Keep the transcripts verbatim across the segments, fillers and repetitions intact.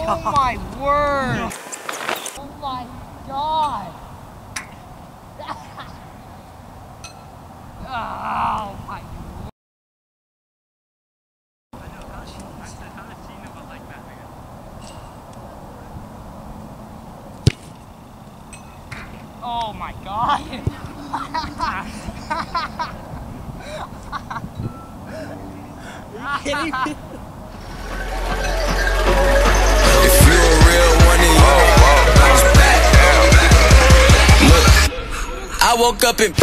Oh my word! Oh my god! Oh my word! I know, how she, I said, how did she know it like that, man? Oh my god! Are you kidding me? If you a real one, then you bounce back. Look, I woke up and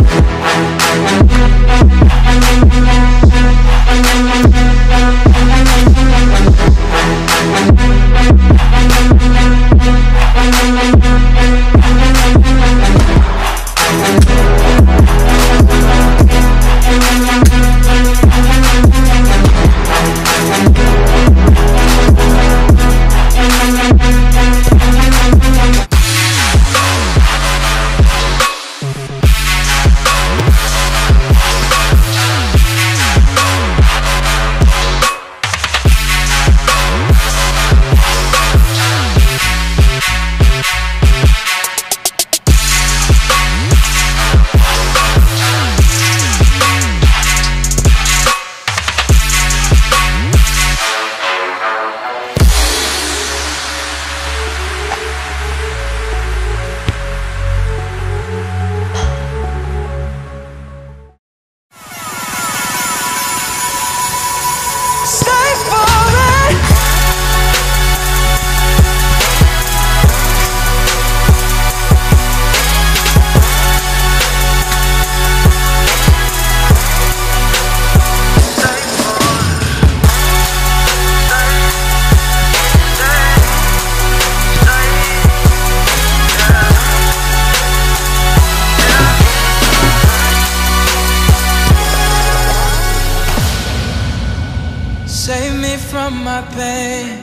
save me from my pain.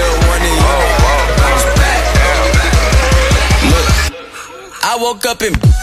I woke up and